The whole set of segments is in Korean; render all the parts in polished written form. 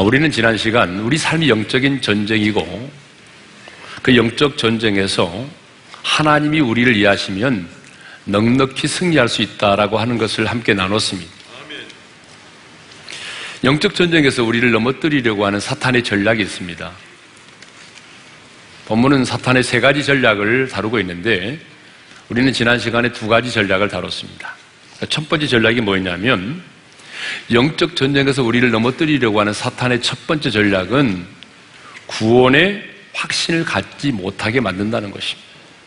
우리는 지난 시간 우리 삶이 영적인 전쟁이고 그 영적 전쟁에서 하나님이 우리를 이해하시면 넉넉히 승리할 수 있다라고 하는 것을 함께 나눴습니다. 영적 전쟁에서 우리를 넘어뜨리려고 하는 사탄의 전략이 있습니다. 본문은 사탄의 3가지 전략을 다루고 있는데 우리는 지난 시간에 2가지 전략을 다뤘습니다. 첫 번째 전략이 뭐였냐면 영적 전쟁에서 우리를 넘어뜨리려고 하는 사탄의 첫 번째 전략은 구원의 확신을 갖지 못하게 만든다는 것입니다.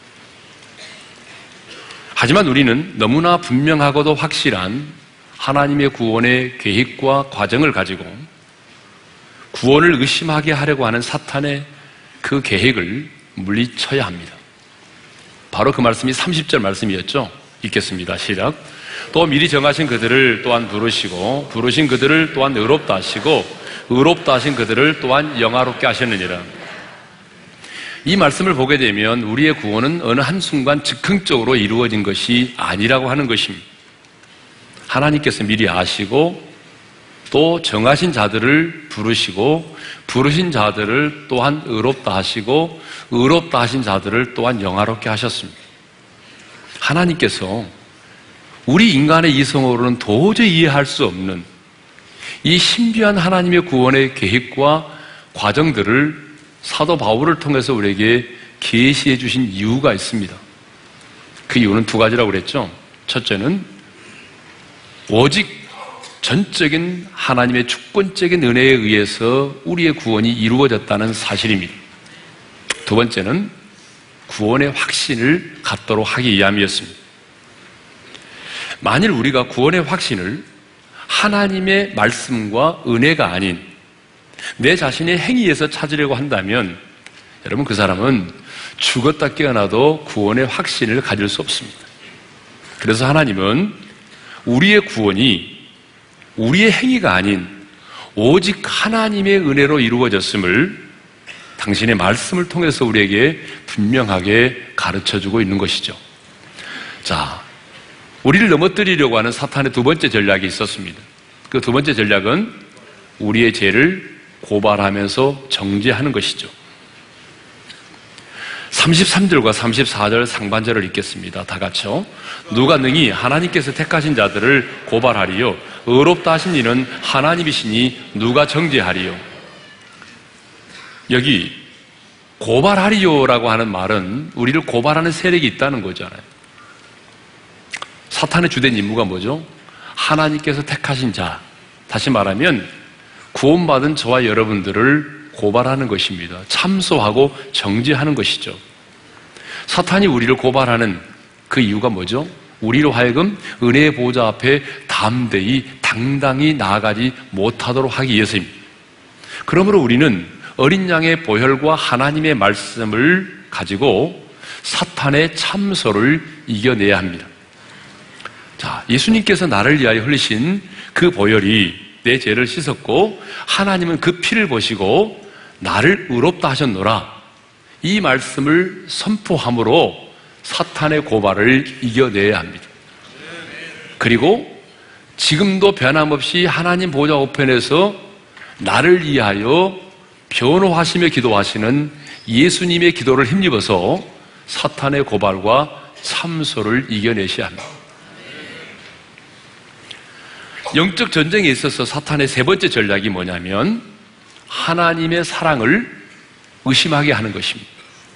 하지만 우리는 너무나 분명하고도 확실한 하나님의 구원의 계획과 과정을 가지고 구원을 의심하게 하려고 하는 사탄의 그 계획을 물리쳐야 합니다. 바로 그 말씀이 30절 말씀이었죠. 읽겠습니다. 시작. 또 미리 정하신 그들을 또한 부르시고 부르신 그들을 또한 의롭다 하시고 의롭다 하신 그들을 또한 영화롭게 하셨느니라. 이 말씀을 보게 되면 우리의 구원은 어느 한순간 즉흥적으로 이루어진 것이 아니라고 하는 것입니다. 하나님께서 미리 아시고 또 정하신 자들을 부르시고 부르신 자들을 또한 의롭다 하시고 의롭다 하신 자들을 또한 영화롭게 하셨습니다. 하나님께서 우리 인간의 이성으로는 도저히 이해할 수 없는 이 신비한 하나님의 구원의 계획과 과정들을 사도 바울을 통해서 우리에게 계시해 주신 이유가 있습니다. 그 이유는 2가지라고 그랬죠. 첫째는 오직 전적인 하나님의 주권적인 은혜에 의해서 우리의 구원이 이루어졌다는 사실입니다. 2번째는 구원의 확신을 갖도록 하기 위함이었습니다. 만일 우리가 구원의 확신을 하나님의 말씀과 은혜가 아닌 내 자신의 행위에서 찾으려고 한다면 여러분 그 사람은 죽었다 깨어나도 구원의 확신을 가질 수 없습니다. 그래서 하나님은 우리의 구원이 우리의 행위가 아닌 오직 하나님의 은혜로 이루어졌음을 당신의 말씀을 통해서 우리에게 분명하게 가르쳐주고 있는 것이죠. 자, 우리를 넘어뜨리려고 하는 사탄의 2번째 전략이 있었습니다. 그 2번째 전략은 우리의 죄를 고발하면서 정죄하는 것이죠. 33절과 34절 상반절을 읽겠습니다. 다 같이요. 누가 능히 하나님께서 택하신 자들을 고발하리요 의롭다 하신 이는 하나님이시니 누가 정죄하리요. 여기 고발하리요라고 하는 말은 우리를 고발하는 세력이 있다는 거잖아요. 사탄의 주된 임무가 뭐죠? 하나님께서 택하신 자, 다시 말하면 구원받은 저와 여러분들을 고발하는 것입니다. 참소하고 정죄하는 것이죠. 사탄이 우리를 고발하는 그 이유가 뭐죠? 우리로 하여금 은혜의 보좌 앞에 담대히 당당히 나아가지 못하도록 하기 위해서입니다. 그러므로 우리는 어린 양의 보혈과 하나님의 말씀을 가지고 사탄의 참소를 이겨내야 합니다. 자, 예수님께서 나를 위하여 흘리신 그 보혈이 내 죄를 씻었고 하나님은 그 피를 보시고 나를 의롭다 하셨노라. 이 말씀을 선포함으로 사탄의 고발을 이겨내야 합니다. 그리고 지금도 변함없이 하나님 보좌 우편에서 나를 위하여 변호하시며 기도하시는 예수님의 기도를 힘입어서 사탄의 고발과 참소를 이겨내셔야 합니다. 영적 전쟁에 있어서 사탄의 3번째 전략이 뭐냐면 하나님의 사랑을 의심하게 하는 것입니다.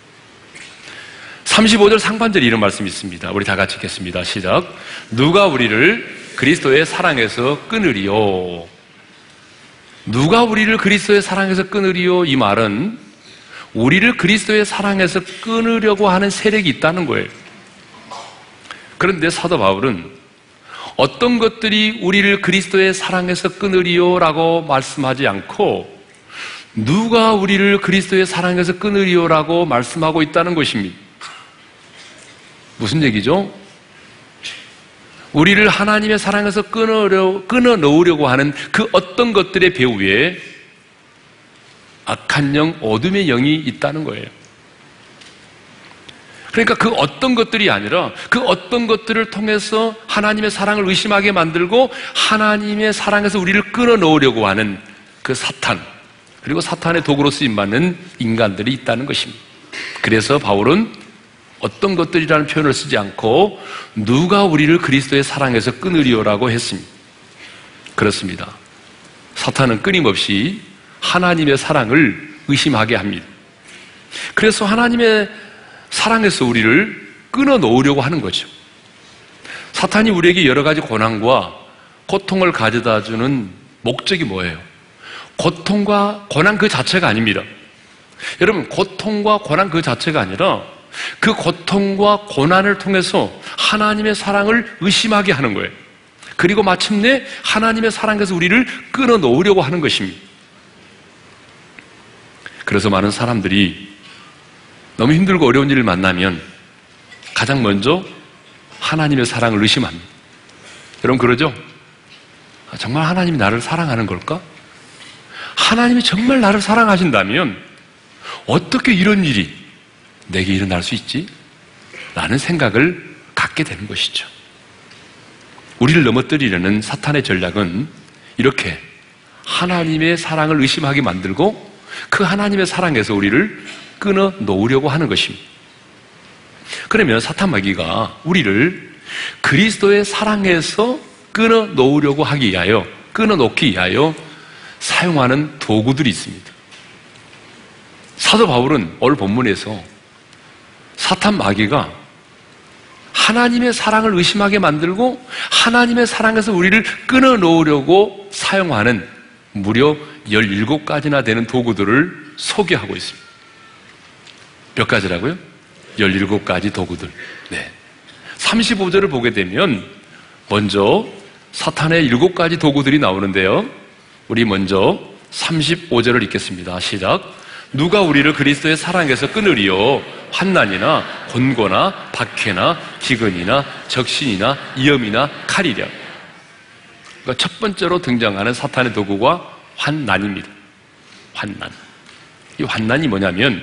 35절 상반절에 이런 말씀이 있습니다. 우리 다 같이 읽겠습니다. 시작. 누가 우리를 그리스도의 사랑에서 끊으리요. 누가 우리를 그리스도의 사랑에서 끊으리요. 이 말은 우리를 그리스도의 사랑에서 끊으려고 하는 세력이 있다는 거예요. 그런데 사도 바울은 어떤 것들이 우리를 그리스도의 사랑에서 끊으리요라고 말씀하지 않고 누가 우리를 그리스도의 사랑에서 끊으리요라고 말씀하고 있다는 것입니다. 무슨 얘기죠? 우리를 하나님의 사랑에서 끊어 놓으려고 하는 그 어떤 것들의 배후에 악한 영, 어둠의 영이 있다는 거예요. 그러니까 그 어떤 것들이 아니라 그 어떤 것들을 통해서 하나님의 사랑을 의심하게 만들고 하나님의 사랑에서 우리를 끊어 놓으려고 하는 그 사탄, 그리고 사탄의 도구로 쓰임받는 인간들이 있다는 것입니다. 그래서 바울은 어떤 것들이라는 표현을 쓰지 않고 누가 우리를 그리스도의 사랑에서 끊으리오라고 했습니다. 그렇습니다. 사탄은 끊임없이 하나님의 사랑을 의심하게 합니다. 그래서 하나님의 사랑에서 우리를 끊어놓으려고 하는 거죠. 사탄이 우리에게 여러 가지 고난과 고통을 가져다주는 목적이 뭐예요? 고통과 고난 그 자체가 아닙니다. 여러분, 고통과 고난 그 자체가 아니라 그 고통과 고난을 통해서 하나님의 사랑을 의심하게 하는 거예요. 그리고 마침내 하나님의 사랑에서 우리를 끊어놓으려고 하는 것입니다. 그래서 많은 사람들이 너무 힘들고 어려운 일을 만나면 가장 먼저 하나님의 사랑을 의심합니다. 여러분 그러죠? 정말 하나님이 나를 사랑하는 걸까? 하나님이 정말 나를 사랑하신다면 어떻게 이런 일이 내게 일어날 수 있지? 라는 생각을 갖게 되는 것이죠. 우리를 넘어뜨리려는 사탄의 전략은 이렇게 하나님의 사랑을 의심하게 만들고 그 하나님의 사랑에서 우리를 끊어 놓으려고 하는 것입니다. 그러면 사탄 마귀가 우리를 그리스도의 사랑에서 끊어 놓으려고 하기 위하여, 끊어 놓기 위하여 사용하는 도구들이 있습니다. 사도 바울은 오늘 본문에서 사탄 마귀가 하나님의 사랑을 의심하게 만들고 하나님의 사랑에서 우리를 끊어 놓으려고 사용하는 무려 17가지나 되는 도구들을 소개하고 있습니다. 몇 가지라고요? 17가지 도구들. 네. 35절을 보게 되면 먼저 사탄의 7가지 도구들이 나오는데요. 우리 먼저 35절을 읽겠습니다. 시작. 누가 우리를 그리스도의 사랑에서 끊으리요? 환난이나 곤고나 박해나 기근이나 적신이나 위험이나 칼이랴. 그러니까 첫 번째로 등장하는 사탄의 도구가 환난입니다. 환난. 이 환난이 뭐냐면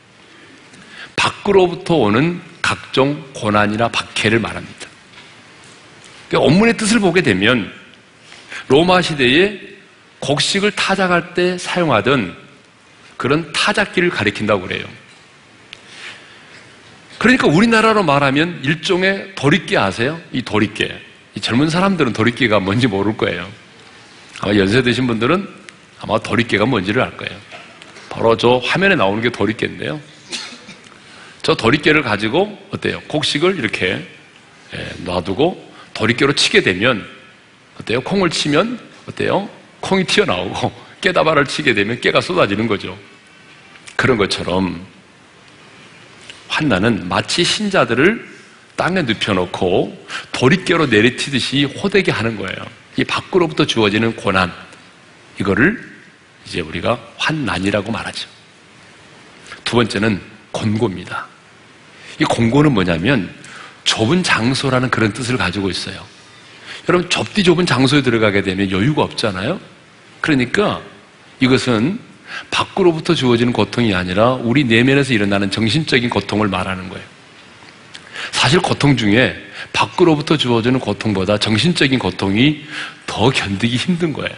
밖으로부터 오는 각종 고난이나 박해를 말합니다. 그러니까 원문의 뜻을 보게 되면 로마 시대에 곡식을 타작할 때 사용하던 그런 타작기를 가리킨다고 그래요. 그러니까 우리나라로 말하면 일종의 도리깨 아세요? 이 도리깨. 이 젊은 사람들은 도리깨가 뭔지 모를 거예요. 아마 연세 드신 분들은 아마 도리깨가 뭔지를 알 거예요. 바로 저 화면에 나오는 게 도리깨인데요. 저 도리깨를 가지고 어때요? 곡식을 이렇게 놔두고 도리깨로 치게 되면 어때요? 콩을 치면 어때요? 콩이 튀어나오고 깨다발을 치게 되면 깨가 쏟아지는 거죠. 그런 것처럼 환난은 마치 신자들을 땅에 눕혀놓고 도리깨로 내리치듯이 호되게 하는 거예요. 이 밖으로부터 주어지는 고난, 이거를 이제 우리가 환난이라고 말하죠. 두 번째는 곤고입니다. 이 곤고는 뭐냐면 좁은 장소라는 그런 뜻을 가지고 있어요. 여러분 좁디 좁은 장소에 들어가게 되면 여유가 없잖아요. 그러니까 이것은 밖으로부터 주어지는 고통이 아니라 우리 내면에서 일어나는 정신적인 고통을 말하는 거예요. 사실 고통 중에 밖으로부터 주어지는 고통보다 정신적인 고통이 더 견디기 힘든 거예요.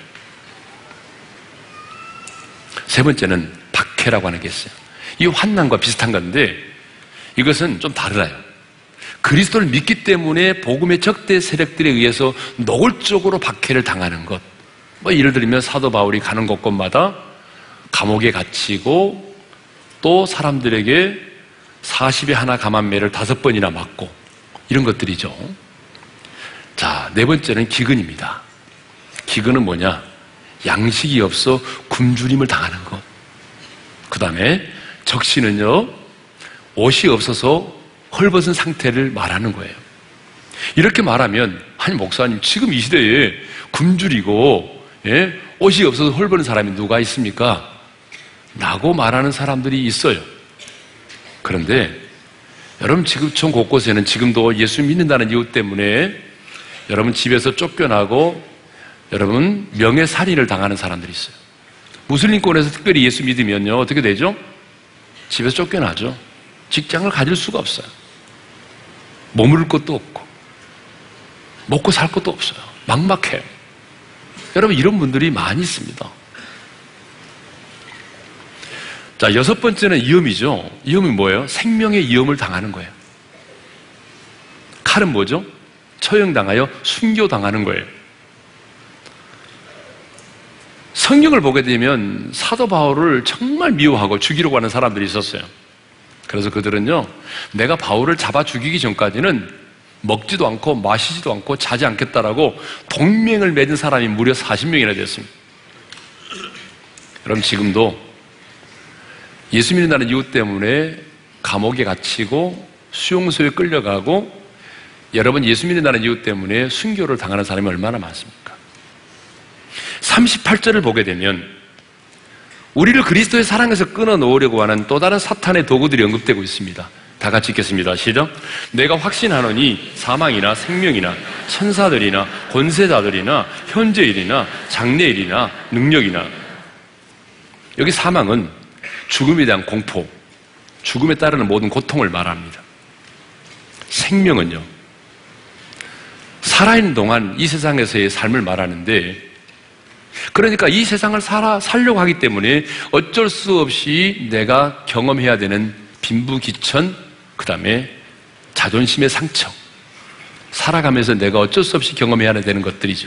세 번째는 박해라고 하는 게 있어요. 이 환난과 비슷한 건데 이것은 좀 달라요. 그리스도를 믿기 때문에 복음의 적대 세력들에 의해서 노골적으로 박해를 당하는 것. 뭐 예를 들면 사도 바울이 가는 곳곳마다 감옥에 갇히고 또 사람들에게 40에 하나 감한매를 5번이나 맞고 이런 것들이죠. 자, 네 번째는 기근입니다. 기근은 뭐냐? 양식이 없어 굶주림을 당하는 것. 그 다음에 적신은요, 옷이 없어서 헐벗은 상태를 말하는 거예요. 이렇게 말하면 아니 목사님 지금 이 시대에 굶주리고 옷이 없어서 헐벗은 사람이 누가 있습니까? 라고 말하는 사람들이 있어요. 그런데 여러분 지구촌 곳곳에는 지금도 예수 믿는다는 이유 때문에 여러분 집에서 쫓겨나고 여러분 명예살인을 당하는 사람들이 있어요. 무슬림권에서 특별히 예수 믿으면요 어떻게 되죠? 집에서 쫓겨나죠. 직장을 가질 수가 없어요. 머무를 것도 없고 먹고 살 것도 없어요. 막막해요. 여러분 이런 분들이 많이 있습니다. 자, 여섯 번째는 위험이죠. 위험이 뭐예요? 생명의 위험을 당하는 거예요. 칼은 뭐죠? 처형당하여 순교당하는 거예요. 성경을 보게 되면 사도 바울을 정말 미워하고 죽이려고 하는 사람들이 있었어요. 그래서 그들은요, 내가 바울을 잡아 죽이기 전까지는 먹지도 않고 마시지도 않고 자지 않겠다라고 동맹을 맺은 사람이 무려 40명이나 됐습니다. 여러분, 지금도 예수 믿는다는 이유 때문에 감옥에 갇히고 수용소에 끌려가고 여러분 예수 믿는다는 이유 때문에 순교를 당하는 사람이 얼마나 많습니까? 38절을 보게 되면 우리를 그리스도의 사랑에서 끊어놓으려고 하는 또 다른 사탄의 도구들이 언급되고 있습니다. 다 같이 읽겠습니다. 시작. 내가 확신하노니 사망이나 생명이나 천사들이나 권세자들이나 현재일이나 장래일이나 능력이나. 여기 사망은 죽음에 대한 공포, 죽음에 따르는 모든 고통을 말합니다. 생명은요, 살아있는 동안 이 세상에서의 삶을 말하는데, 그러니까 이 세상을 살려고 하기 때문에 어쩔 수 없이 내가 경험해야 되는 빈부귀천, 그 다음에 자존심의 상처, 살아가면서 내가 어쩔 수 없이 경험해야 되는 것들이죠.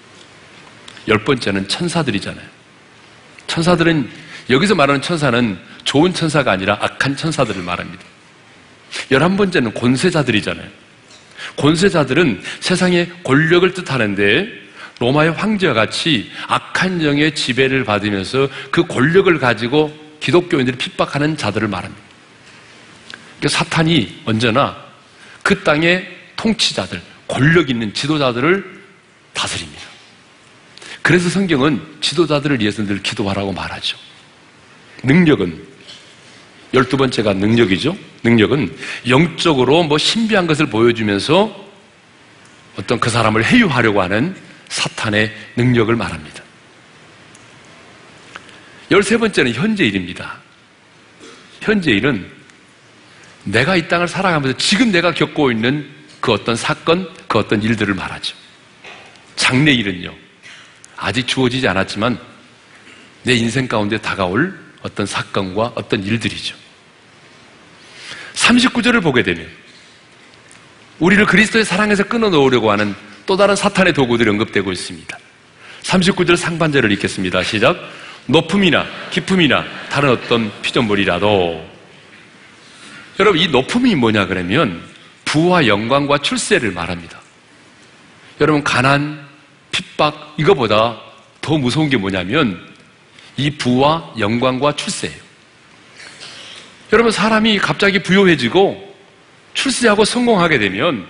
10번째는 천사들이잖아요. 천사들은, 여기서 말하는 천사는 좋은 천사가 아니라 악한 천사들을 말합니다. 11번째는 권세자들이잖아요. 권세자들은 세상의 권력을 뜻하는데 로마의 황제와 같이 악한 영의 지배를 받으면서 그 권력을 가지고 기독교인들이 핍박하는 자들을 말합니다. 그러니까 사탄이 언제나 그 땅의 통치자들, 권력 있는 지도자들을 다스립니다. 그래서 성경은 지도자들을 위해서 늘 기도하라고 말하죠. 능력은 12번째가 능력이죠. 능력은 영적으로 신비한 것을 보여주면서 어떤 그 사람을 해유하려고 하는 사탄의 능력을 말합니다. 13번째는 현재일입니다. 현재일은 내가 이 땅을 살아가면서 지금 내가 겪고 있는 그 어떤 사건, 그 어떤 일들을 말하죠. 장래일은요, 아직 주어지지 않았지만 내 인생 가운데 다가올 어떤 사건과 어떤 일들이죠. 39절을 보게 되면 우리를 그리스도의 사랑에서 끊어놓으려고 하는 또 다른 사탄의 도구들이 언급되고 있습니다. 39절 상반절을 읽겠습니다. 시작. 높음이나 깊음이나 다른 어떤 피조물이라도. 여러분, 이 높음이 뭐냐 그러면 부와 영광과 출세를 말합니다. 여러분, 가난, 핍박, 이거보다 더 무서운 게 뭐냐면 이 부와 영광과 출세예요. 여러분, 사람이 갑자기 부유해지고 출세하고 성공하게 되면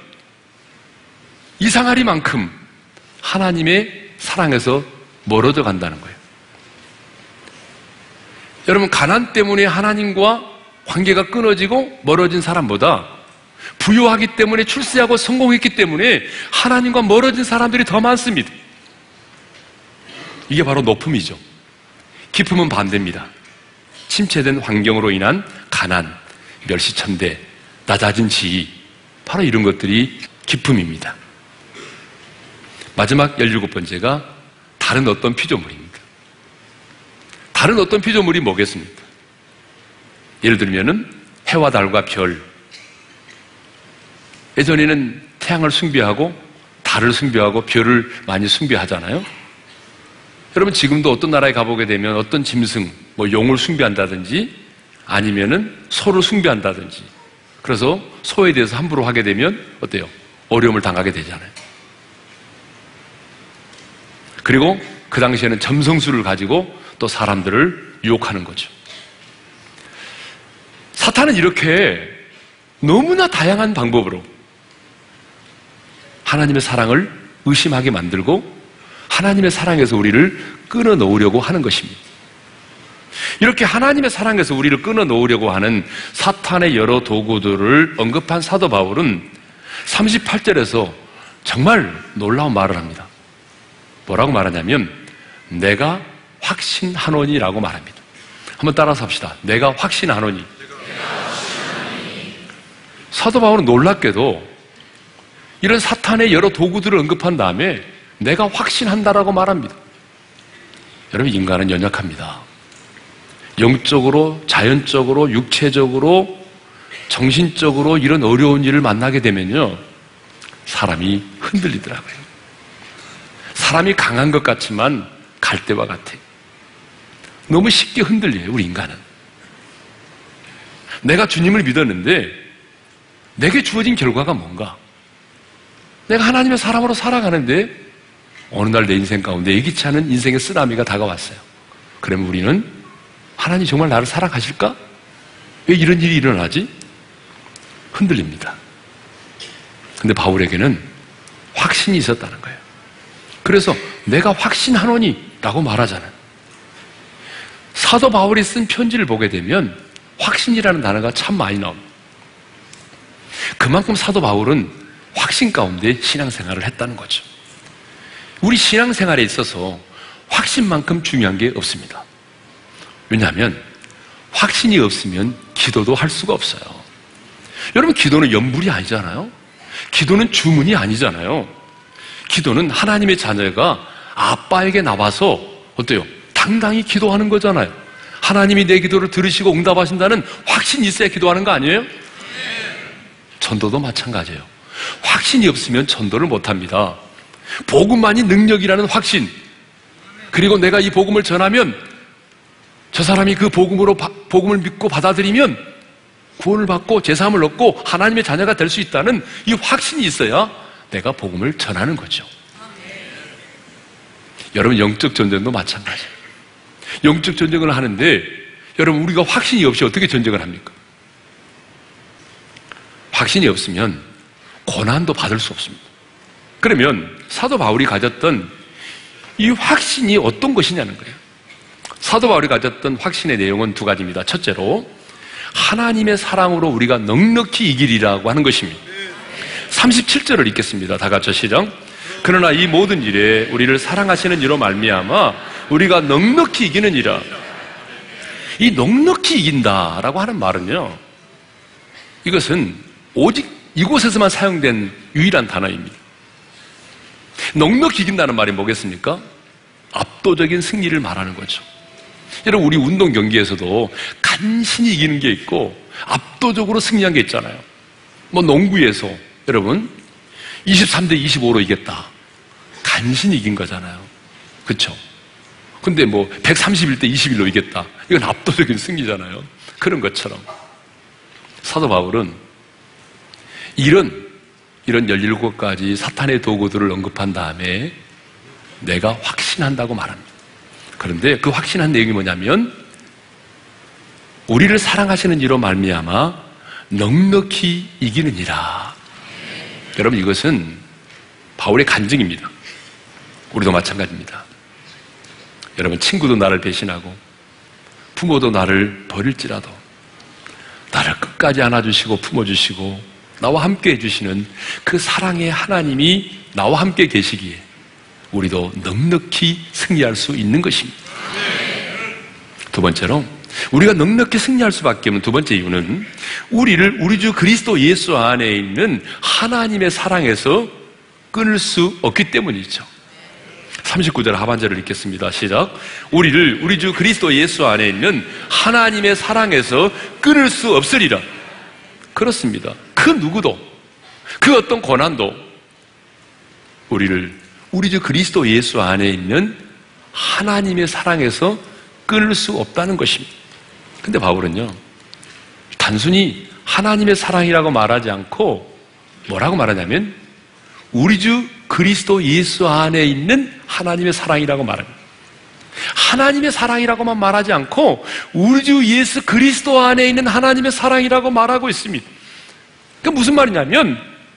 이상하리만큼 하나님의 사랑에서 멀어져 간다는 거예요. 여러분, 가난 때문에 하나님과 관계가 끊어지고 멀어진 사람보다 부유하기 때문에 출세하고 성공했기 때문에 하나님과 멀어진 사람들이 더 많습니다. 이게 바로 높음이죠. 깊음은 반대입니다. 침체된 환경으로 인한 가난, 멸시천대, 낮아진 지위, 바로 이런 것들이 깊음입니다. 마지막 17번째가 다른 어떤 피조물입니다. 다른 어떤 피조물이 뭐겠습니까? 예를 들면은 해와 달과 별. 예전에는 태양을 숭배하고 달을 숭배하고 별을 많이 숭배하잖아요. 여러분, 지금도 어떤 나라에 가보게 되면 어떤 짐승, 용을 숭배한다든지 아니면은 소를 숭배한다든지, 그래서 소에 대해서 함부로 하게 되면 어때요? 어려움을 당하게 되잖아요. 그리고 그 당시에는 점성술을 가지고 또 사람들을 유혹하는 거죠. 사탄은 이렇게 너무나 다양한 방법으로 하나님의 사랑을 의심하게 만들고 하나님의 사랑에서 우리를 끊어놓으려고 하는 것입니다. 이렇게 하나님의 사랑에서 우리를 끊어놓으려고 하는 사탄의 여러 도구들을 언급한 사도 바울은 38절에서 정말 놀라운 말을 합니다. 뭐라고 말하냐면 내가 확신하노니라고 말합니다. 한번 따라서 합시다. 내가 확신하노니. 사도 바울은 놀랍게도 이런 사탄의 여러 도구들을 언급한 다음에 내가 확신한다라고 말합니다. 여러분, 인간은 연약합니다. 영적으로, 자연적으로, 육체적으로, 정신적으로 이런 어려운 일을 만나게 되면요, 사람이 흔들리더라고요. 사람이 강한 것 같지만 갈대와 같아요. 너무 쉽게 흔들려요, 우리 인간은. 내가 주님을 믿었는데 내게 주어진 결과가 뭔가? 내가 하나님의 사람으로 살아가는데 어느 날 내 인생 가운데 예기치 않은 인생의 쓰나미가 다가왔어요. 그러면 우리는 하나님 정말 나를 사랑하실까? 왜 이런 일이 일어나지? 흔들립니다. 근데 바울에게는 확신이 있었다는 거예요. 그래서 내가 확신하노니 라고 말하잖아요. 사도 바울이 쓴 편지를 보게 되면 확신이라는 단어가 참 많이 나옵니다. 그만큼 사도 바울은 확신 가운데 신앙생활을 했다는 거죠. 우리 신앙생활에 있어서 확신만큼 중요한 게 없습니다. 왜냐하면 확신이 없으면 기도도 할 수가 없어요. 여러분, 기도는 연불이 아니잖아요. 기도는 주문이 아니잖아요. 기도는 하나님의 자녀가 아빠에게 나와서 어때요? 당당히 기도하는 거잖아요. 하나님이 내 기도를 들으시고 응답하신다는 확신이 있어야 기도하는 거 아니에요? 전도도 마찬가지예요. 확신이 없으면 전도를 못합니다. 복음만이 능력이라는 확신, 그리고 내가 이 복음을 전하면 저 사람이 그 복음을 믿고 받아들이면 구원을 받고 제사함을 얻고 하나님의 자녀가 될 수 있다는 이 확신이 있어야 내가 복음을 전하는 거죠. 여러분, 영적 전쟁도 마찬가지예요. 영적 전쟁을 하는데 여러분, 우리가 확신이 없이 어떻게 전쟁을 합니까? 확신이 없으면 고난도 받을 수 없습니다. 그러면 사도 바울이 가졌던 이 확신이 어떤 것이냐는 거예요. 사도 바울이 가졌던 확신의 내용은 두 가지입니다. 첫째로 하나님의 사랑으로 우리가 넉넉히 이기리라고 하는 것입니다. 37절을 읽겠습니다. 다 같이 시작. 그러나 이 모든 일에 우리를 사랑하시는 이로 말미암아 우리가 넉넉히 이기느니라. 이 넉넉히 이긴다라고 하는 말은요, 이것은 오직 이곳에서만 사용된 유일한 단어입니다. 넉넉히 이긴다는 말이 뭐겠습니까? 압도적인 승리를 말하는 거죠. 여러분, 우리 운동 경기에서도 간신히 이기는 게 있고 압도적으로 승리한 게 있잖아요. 뭐 농구에서 여러분 23대 25로 이겼다. 간신히 이긴 거잖아요. 그렇죠? 근데 뭐 131대 21로 이겼다. 이건 압도적인 승리잖아요. 그런 것처럼 사도 바울은 이런 17가지 사탄의 도구들을 언급한 다음에 내가 확신한다고 말합니다. 그런데 그 확신한 내용이 뭐냐면 우리를 사랑하시는 이로 말미암아 넉넉히 이기느니라. 여러분, 이것은 바울의 간증입니다. 우리도 마찬가지입니다. 여러분, 친구도 나를 배신하고 부모도 나를 버릴지라도 나를 끝까지 안아주시고 품어주시고 나와 함께 해주시는 그 사랑의 하나님이 나와 함께 계시기에 우리도 넉넉히 승리할 수 있는 것입니다. 두 번째로 우리가 넉넉히 승리할 수밖에 없는 두 번째 이유는 우리를 우리 주 그리스도 예수 안에 있는 하나님의 사랑에서 끊을 수 없기 때문이죠. 39절 하반절을 읽겠습니다. 시작. 우리를 우리 주 그리스도 예수 안에 있는 하나님의 사랑에서 끊을 수 없으리라. 그렇습니다. 그 누구도, 그 어떤 고난도 우리를 우리 주 그리스도 예수 안에 있는 하나님의 사랑에서 끊을 수 없다는 것입니다. 근데 바울은요, 단순히 하나님의 사랑이라고 말하지 않고 뭐라고 말하냐면 우리 주 그리스도 예수 안에 있는 하나님의 사랑이라고 말합니다. 하나님의 사랑이라고만 말하지 않고 우리 주 예수 그리스도 안에 있는 하나님의 사랑이라고 말하고 있습니다. 그게 무슨 말이냐면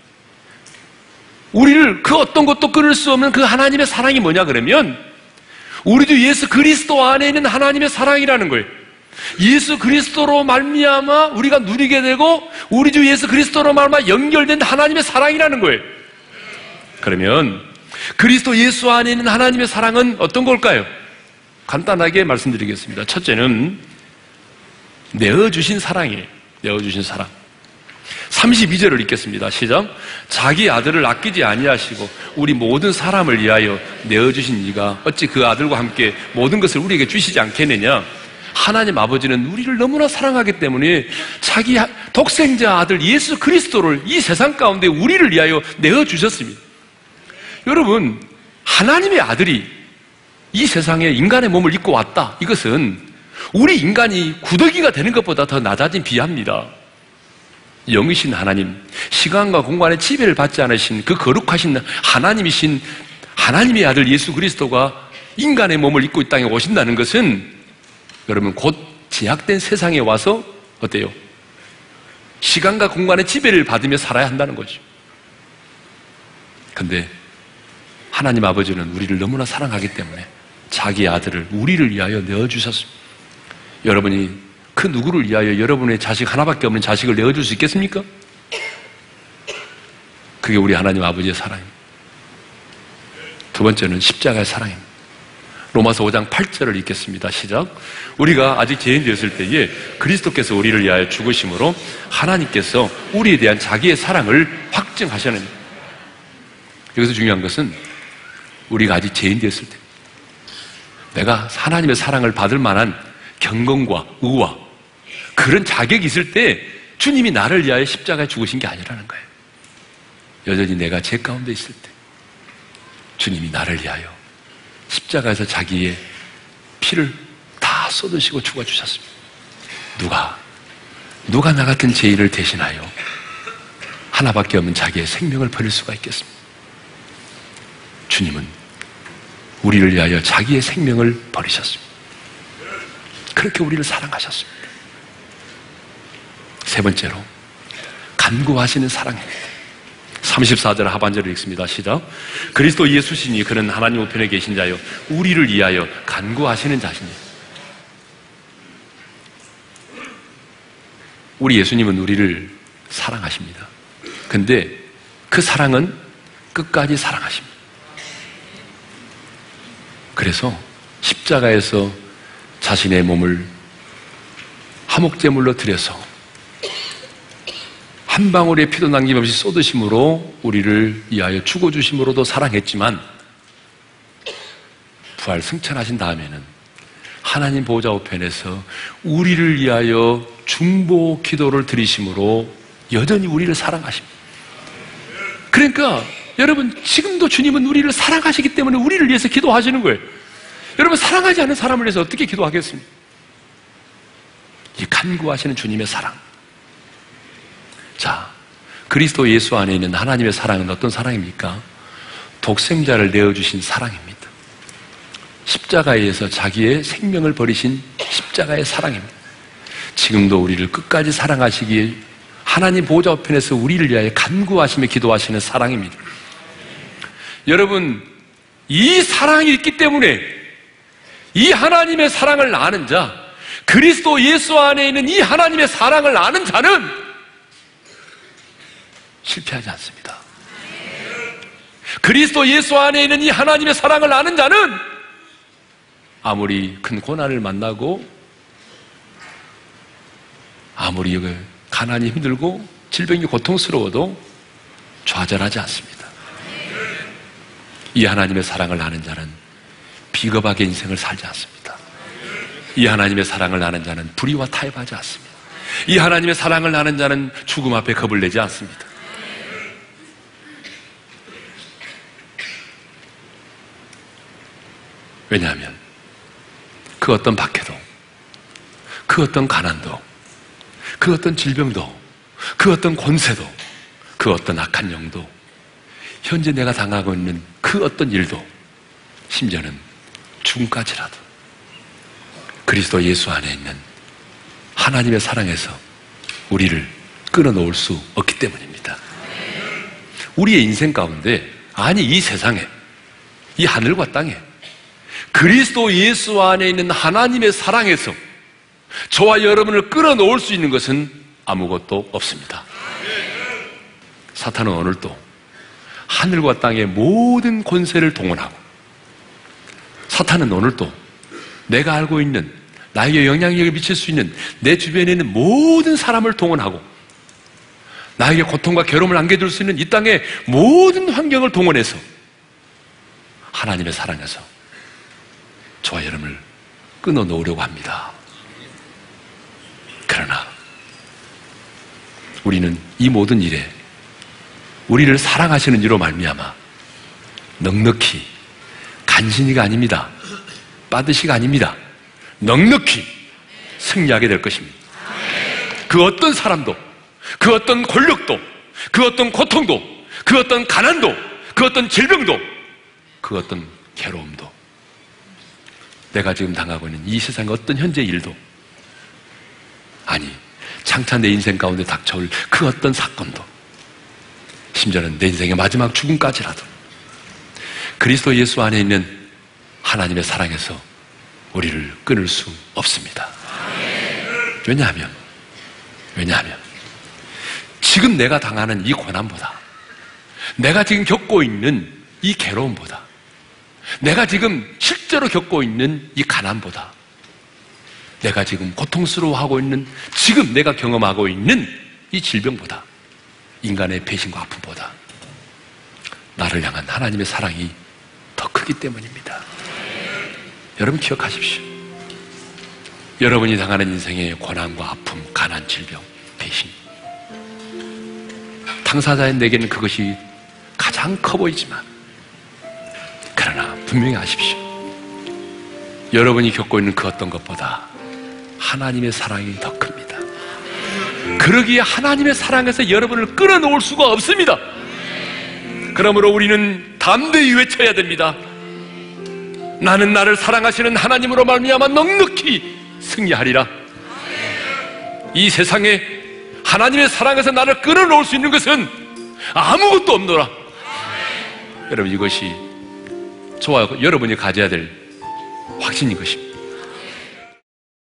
우리를 그 어떤 것도 끊을 수 없는 그 하나님의 사랑이 뭐냐 그러면 우리 주 예수 그리스도 안에 있는 하나님의 사랑이라는 거예요. 예수 그리스도로 말미암아 우리가 누리게 되고 우리 주 예수 그리스도로 말미암아 연결된 하나님의 사랑이라는 거예요. 그러면 그리스도 예수 안에 있는 하나님의 사랑은 어떤 걸까요? 간단하게 말씀드리겠습니다. 첫째는 내어주신 사랑이에요. 내어주신 사랑. 32절을 읽겠습니다. 시작. 자기 아들을 아끼지 아니하시고 우리 모든 사람을 위하여 내어주신 이가 어찌 그 아들과 함께 모든 것을 우리에게 주시지 않겠느냐. 하나님 아버지는 우리를 너무나 사랑하기 때문에 자기 독생자 아들 예수 그리스도를 이 세상 가운데 우리를 위하여 내어주셨습니다. 여러분, 하나님의 아들이 이 세상에 인간의 몸을 입고 왔다. 이것은 우리 인간이 구더기가 되는 것보다 더 낮아진 비하입니다. 영이신 하나님, 시간과 공간의 지배를 받지 않으신 그 거룩하신 하나님이신 하나님의 아들 예수 그리스도가 인간의 몸을 입고 이 땅에 오신다는 것은 여러분 곧 제약된 세상에 와서 어때요? 시간과 공간의 지배를 받으며 살아야 한다는 거죠. 그런데 하나님 아버지는 우리를 너무나 사랑하기 때문에 자기 아들을 우리를 위하여 내어주셨습니다. 여러분이 그 누구를 위하여 여러분의 자식 하나밖에 없는 자식을 내어줄 수 있겠습니까? 그게 우리 하나님 아버지의 사랑입니다. 두 번째는 십자가의 사랑입니다. 로마서 5장 8절을 읽겠습니다. 시작. 우리가 아직 죄인 되었을 때에 그리스도께서 우리를 위하여 죽으심으로 하나님께서 우리에 대한 자기의 사랑을 확증하셨느니라. 여기서 중요한 것은 우리가 아직 죄인 되었을 때 내가 하나님의 사랑을 받을 만한 경건과 의와 그런 자격이 있을 때 주님이 나를 위하여 십자가에 죽으신 게 아니라는 거예요. 여전히 내가 죄 가운데 있을 때 주님이 나를 위하여 십자가에서 자기의 피를 다 쏟으시고 죽어주셨습니다. 누가 나 같은 죄인을 대신하여 하나밖에 없는 자기의 생명을 버릴 수가 있겠습니까? 주님은 우리를 위하여 자기의 생명을 버리셨습니다. 그렇게 우리를 사랑하셨습니다. 세 번째로 간구하시는 사랑입니다. 34절 하반절을 읽습니다. 시작. 그리스도 예수시니 그는 하나님 우편에 계신 자요 우리를 위하여 간구하시는 자시니. 우리 예수님은 우리를 사랑하십니다. 근데 그 사랑은 끝까지 사랑하십니다. 그래서 십자가에서 자신의 몸을 화목제물로 드려서 한 방울의 피도 남김없이 쏟으심으로 우리를 위하여 죽어주심으로도 사랑했지만 부활 승천하신 다음에는 하나님 보좌 우편에서 우리를 위하여 중보 기도를 드리심으로 여전히 우리를 사랑하십니다. 그러니까 여러분 지금도 주님은 우리를 사랑하시기 때문에 우리를 위해서 기도하시는 거예요. 여러분 사랑하지 않는 사람을 위해서 어떻게 기도하겠습니까? 이 간구하시는 주님의 사랑. 자, 그리스도 예수 안에 있는 하나님의 사랑은 어떤 사랑입니까? 독생자를 내어주신 사랑입니다. 십자가에서 자기의 생명을 버리신 십자가의 사랑입니다. 지금도 우리를 끝까지 사랑하시기에 하나님 보좌 우편에서 우리를 위하여 간구하시며 기도하시는 사랑입니다. 여러분, 이 사랑이 있기 때문에 이 하나님의 사랑을 아는 자, 그리스도 예수 안에 있는 이 하나님의 사랑을 아는 자는 실패하지 않습니다. 그리스도 예수 안에 있는 이 하나님의 사랑을 아는 자는 아무리 큰 고난을 만나고 아무리 가난이 힘들고 질병이 고통스러워도 좌절하지 않습니다. 이 하나님의 사랑을 아는 자는 비겁하게 인생을 살지 않습니다. 이 하나님의 사랑을 아는 자는 불의와 타협하지 않습니다. 이 하나님의 사랑을 아는 자는 죽음 앞에 겁을 내지 않습니다. 왜냐하면 그 어떤 박해도, 그 어떤 가난도, 그 어떤 질병도, 그 어떤 권세도, 그 어떤 악한 영도, 현재 내가 당하고 있는 그 어떤 일도, 심지어는 죽음까지라도 그리스도 예수 안에 있는 하나님의 사랑에서 우리를 끊어놓을 수 없기 때문입니다. 우리의 인생 가운데, 아니 이 세상에, 이 하늘과 땅에 그리스도 예수 안에 있는 하나님의 사랑에서 저와 여러분을 끌어놓을 수 있는 것은 아무것도 없습니다. 사탄은 오늘도 하늘과 땅의 모든 권세를 동원하고, 사탄은 오늘도 내가 알고 있는, 나에게 영향력을 미칠 수 있는 내 주변에 있는 모든 사람을 동원하고 나에게 고통과 괴로움을 안겨줄 수 있는 이 땅의 모든 환경을 동원해서 하나님의 사랑에서 저와 여러분을 끊어놓으려고 합니다. 그러나 우리는 이 모든 일에 우리를 사랑하시는 이로 말미암아 넉넉히, 간신히가 아닙니다, 빠듯이가 아닙니다, 넉넉히 승리하게 될 것입니다. 그 어떤 사람도, 그 어떤 권력도, 그 어떤 고통도, 그 어떤 가난도, 그 어떤 질병도, 그 어떤 괴로움도, 내가 지금 당하고 있는 이 세상의 어떤 현재 일도, 아니 장차 내 인생 가운데 닥쳐올 그 어떤 사건도, 심지어는 내 인생의 마지막 죽음까지라도 그리스도 예수 안에 있는 하나님의 사랑에서 우리를 끊을 수 없습니다. 왜냐하면 지금 내가 당하는 이 고난보다, 내가 지금 겪고 있는 이 괴로움보다, 내가 지금 실제로 겪고 있는 이 가난보다, 내가 지금 고통스러워하고 있는, 지금 내가 경험하고 있는 이 질병보다, 인간의 배신과 아픔보다 나를 향한 하나님의 사랑이 더 크기 때문입니다. 여러분 기억하십시오. 여러분이 당하는 인생의 고난과 아픔, 가난, 질병, 배신, 당사자인 내게는 그것이 가장 커 보이지만, 그러나 분명히 아십시오. 여러분이 겪고 있는 그 어떤 것보다 하나님의 사랑이 더 큽니다. 그러기에 하나님의 사랑에서 여러분을 끌어놓을 수가 없습니다. 그러므로 우리는 담대히 외쳐야 됩니다. 나는 나를 사랑하시는 하나님으로 말미암아 넉넉히 승리하리라. 이 세상에 하나님의 사랑에서 나를 끌어놓을 수 있는 것은 아무것도 없노라. 여러분, 이것이 저와 여러분이 가져야 될 확신인 것입니다.